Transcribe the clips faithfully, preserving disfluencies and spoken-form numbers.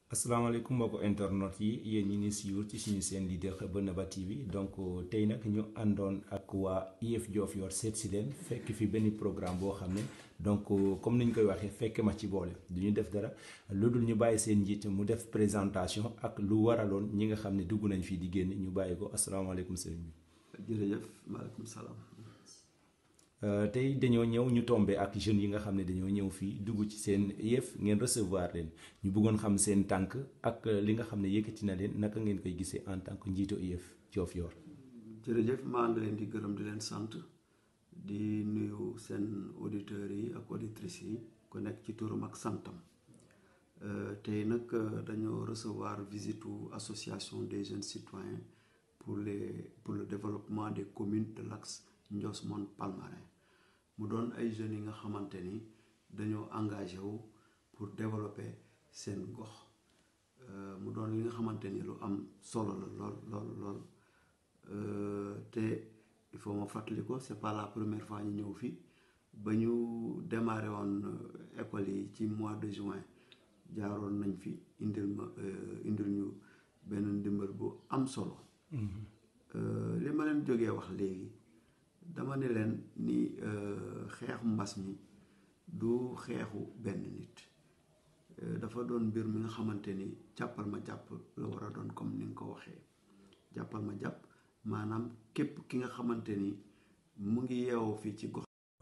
asalaamaaleykum mbokki internet yi yéen ñi ni siiwul ci suñu seen leader Bennaba T V donc tey nag ñu àndoon ak waa I F Diofior seet si leen fekk fi benn programme boo xam ne donc comme niñ koy waxee fekk ma ci boole du ñu def dara lu dul ñu bàyyi seen njiit mu def présentation ak lu waraloon ñi nga xam ne dugg nañ fii di génn ñu bàyyi ko asalaamaaleykum sëriñ bi. jërëjëf maaleykum salaam. tey dañoo ñëw ñu tombé ak jeunes yi nga xam ne dañoo ñëw fii dugg ci seen I F ngeen recevoir leen ñu bëggoon xam seen tànk ak li nga xam ne yëkkati na leen naka ngeen koy gisee en tant que njiitu I F Diofior. jërëjëf maa ngi leen di gërëm di leen sant di nuyu seen auditeurs yi ak auditrices yi ku nekk ci turam ak santam tey nag dañoo recevoir visitu association des jeunes citoyens pour les pour le développement des communes de l'axe Ndiosmone Palmarin mu doon ay jeunes yi nga xamante ni dañoo engagé wu pour développer seen gox mu doon li nga xamante ni lu am solo la lool lool lool te il faut ma fàttali ko c'est pas la première fois ñu ñëw fii ba ñu démarré woon école yi ci mois de juin jaaroon nañ fi indil ma indil ñu benn ndimbal bu am solo. li ma leen jógee wax léegi. dama ne leen ni xeexu mbas mi du xeexu benn nit dafa doon mbir mi nga xamante ni jàppal ma jàpp la war a doon comme ni nga ko waxee jàppal ma jàpp maanaam képp ki nga xamante ni mu ngi yeewoo fii ci gox.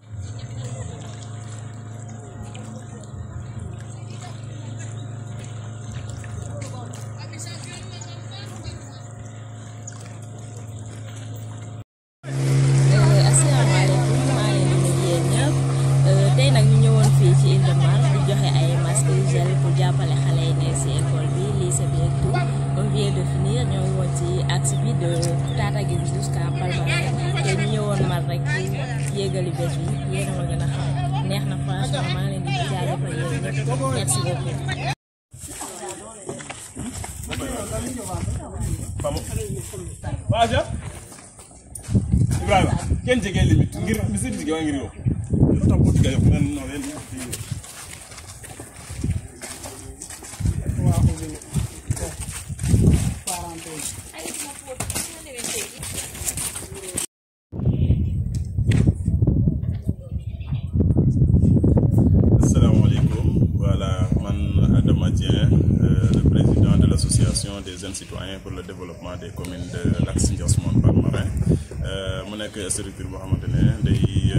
jàppale xale yi ne si école bi lycée bi ak tout on vient de finir ñoo woon ci axe bi de Tataguine jusqu'à Palmarin te ñu ñëwoon mar rek yéegali bés bi yéen a ma gën a xam neex na franchement maa ngi leen di jaajëfal yéen ñëpp merci beaucoup. Waja Ibrahima kenn jege limite ngir misir jige wa ngir yow lu tax bu jige yow men no len l'association des jeunes citoyens pour le développement des communes de l'axe Ndiosmone Palmarin mu nekk structure boo xamante ne day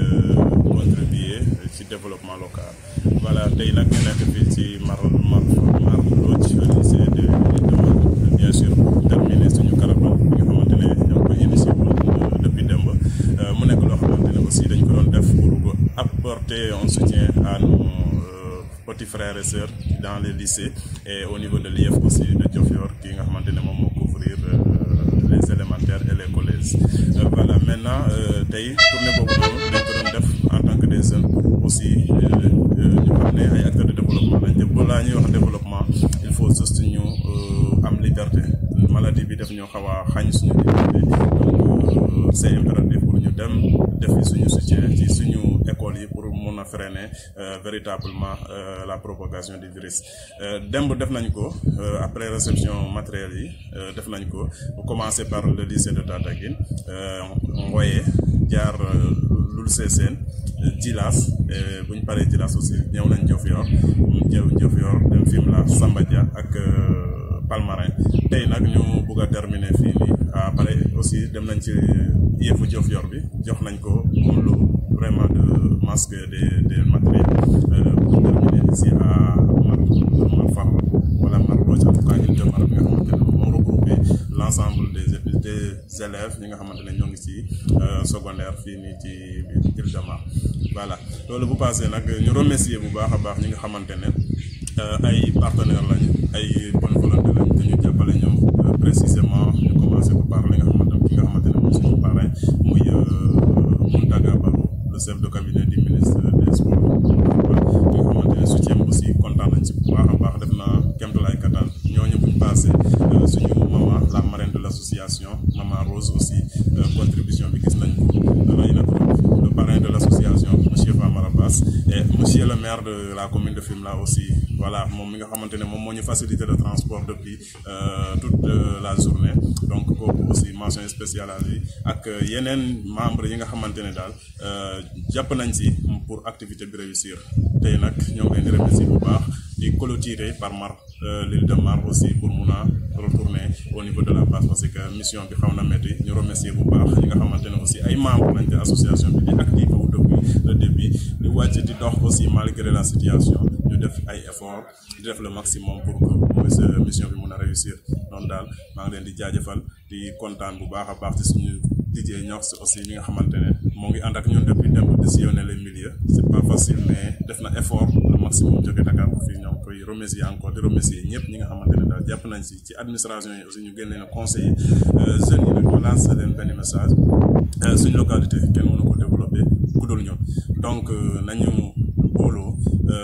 contribuer ci développement local voilà tey nag ñu nekk fii ci Mar Mar Mar Lodj lycée de de bien sûr terminer suñu caravane bi nga xamante ne ñoo ngi koy initié depuis démb mu nekk loo xamante ne aussi dañ ko doon def pour apporter un soutien à nos petits frères et sœurs dans les lycées et au niveau de l'I F aussi de Diofior qui nga xamante ne moom moo couvrir les élémentaires et les collèges voilà maintenant tey tournée boobu noonu dañ ko doon def en tant que des jeunes aussi ñu xam ne ay acteurs de développement lañ te balaa ñuy wax développement il faut juste ñu am liberté maladie bi def ñoo xaw a xañ suñu liberté donc c'est impératif pour ñu dem def suñu soutien ci suñu école yi pour mun a freiner véritablement la propagation du virus démb def nañ ko après réception matériel yi def nañ ko commencer par le lycée de Tataguine Ngoye jaar Loul Sessène Djilas bu ñu paree Djilas aussi ñëw nañ Diofior ñëw Diofior dem Fimela Samba Dia ak Palmarin tey nag ñu bugg a terminer fii nii après aussi dem nañ ci I F Diofior bi jox nañ ko lu vraiment de masque des des matériels pour terminer ici à Mar Mar Farba wala Mar Lodj en tout cas il demar bi nga xamante ne moo regroupé l'ensemble des des élèves ñi nga xamante ne ñoo ngi ci secondaire fii nii ci Île de Mar voilà loolu bu passé nag ñu remercier bu baax a baax ñi nga xamante ne ay partenaires lañu ay bonne volonté lañu te ñu jàppale ñoom précisément ñu commencé ko par li nga xamante ki nga xamante ne mooy suñu parrain muy Mountaga Baro le chef de cabinet du ministre des sports nga xamante ne soutien aussi kontaan nañ ci bu baax a baax def na kéemtulaay kattan ñooñu buñ passé suñu maman la marraine de l'association maman Rose aussi contribution bi gis nañ ko rëy na le parrain de l'association monsieur Famara Bass et monsieur le maire de la commune de Fimela aussi voilà moom mi nga xamante ne moom moo ñu faciliter le transport depuis toute la journée donc kooku aussi mention spéciale à lui ak yeneen membres yi nga xamante ne daal jàpp nañ si pour activité bi réussir tey nag ñoo ngi leen di remercier bu baax di clôturer par Mar l'île de Mar aussi pour mun a retourner au niveau de la base parce que mission bi xaw na métti ñu remercier bu baax ñi nga xamante ne aussi ay membres lañ ci association bi di active wu depuis le début di wàcc di dox aussi malgré la situation ñu def ay efforts di def le maximum pour que mission bi mun a réussir noonu daal maa ngi leen di jaajëfal di kontaan bu baax a baax ci suñu D J Ñox aussi mi nga xamante ne moo ngi ànd ak ñun depuis dem di sillonner les milieux c'est pas facile mais def na effort le maximum jóge Dakar ko fii ñoo koy remercier encore di remercier ñëpp ñi nga xamante ne daal jàpp nañ si ci administration yi aussi ñu génne na conseiller jeunes yi nag ñu lancé leen benn message suñu localité kenn mënu ko développer ku dul ñun donc nañu booloo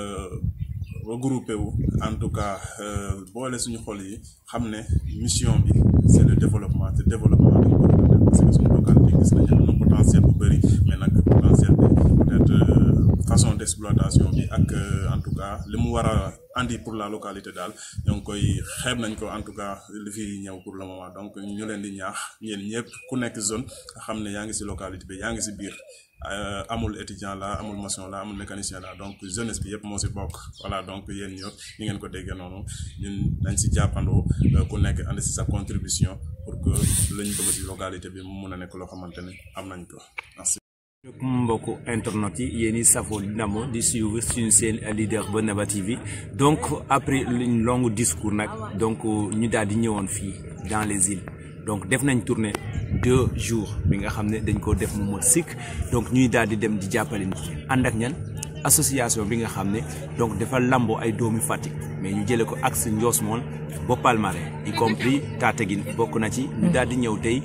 regroupé wu en tout cas boole suñu xol yi xam ne mission bi c'est le développement te développement dañ ko def parce que suñu localité gis nañu am na potentiel bu bëri mais nag potentiel bi peut-être façon d'exploitation bi ak en tout cas li mu war a andi pour la localité daal ñoo ngi koy xeeb nañ ko en tout cas li fi ñëw pour le moment donc ñu leen di ñaax ñeen ñëpp ku nekk zone xam ne yaa ngi ci localité bi yaa ngi ci biir amul étudiant la amul maçon la amul mécanicien la donc jeunesse bi yëpp moo ci bokk voilà donc yéen ñëpp ñi ngeen ko déggee noonu ñun dañ ci jàppandoo ku nekk andi ci sa contribution pour que la ñu bëgg ci localité bi mu mun a nekk loo xamante ne am nañ ko merci. mbokku internet yi yéen i safoo namo di suivre suñu seen leader Bennaba T V donc après une longue discours nag donc ñu daal di ñëwoon fii dans les îles donc def nañ tournée deux jours bi nga xam ne dañ ko def mu mot sikk donc ñuy daal di dem di jàppale nit ànd ak ñan association bi nga xam ne donc dafa lamboo ay doomi Fatick mais ñu jëlee ko axe Ndiosmone ba Palmarin y compris Tataguine bokk na ci ñu daal di ñëw tey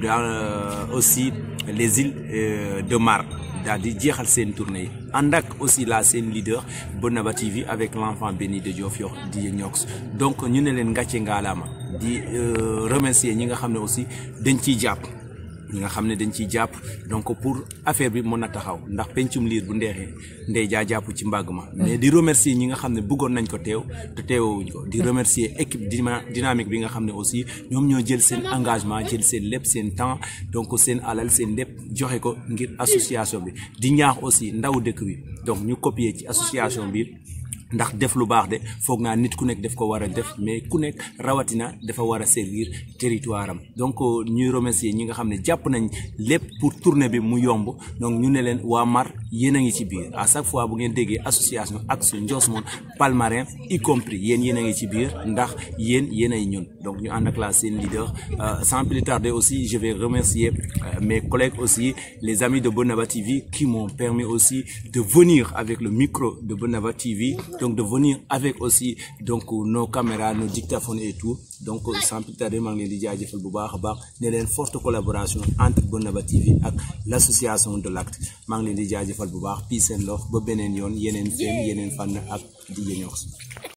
dans aussi les îles de Mar daal di jeexal seen tournée yi ànd ak aussi la seen leader Bennaba T V avec l'enfant béni de Diofior di Ñox donc ñu ne leen ngàcce ngaalaama di remercier ñi nga xam ne aussi dañ ciy jàpp ñi nga xam ne dañ ciy jàpp donc pour affaire bi mën a taxaw ndax pencum liir bu ndeexee ndey jaa jàpp ci mbàgg ma mais di remercier ñi nga xam ne bëggoon nañ ko teew te teewuñ ko di remercier équipe dynamique bi nga xam ne aussi ñoom ñoo jël seen engagement jël seen lépp seen temps donc seen alal seen lépp joxe ko ngir association bi di ñaax aussi ndaw dëkk bi donc ñu copier ci association bi ndax def lu baax de foog naa nit ku nekk daf ko war a def mais ku nekk rawatina dafa war a servir territoire am donc ñuy remercier ñi nga xam ne jàpp nañ lépp pour tournée bi mu yomb donc ñu ne leen waa Mar yéen a ngi ci biir à chaque fois bu ngeen déggee association axe Ndiosmone Palmarin y compris yéen yéen a ngi ci biir ndax yéen yéen ay ñun donc ñu ànd ak la seen leader sans plus tarder aussi je vais remercier mes collègues aussi les amis de Bennaba T V qui m'ont permis aussi de venir avec le micro de Bennaba T V donc de venir avec aussi donc nos caméras nos dictaphones et tout donc sans plus tarder maa ngi leen di jaajëfal bu baax a baax ne leen forte collaboration entre Bennaba T V ak l'association de l'acte maa ngi leen di jaajëfal bu baax peace and love ba beneen yoon yeneen feem yeneen fànn ak di Ñox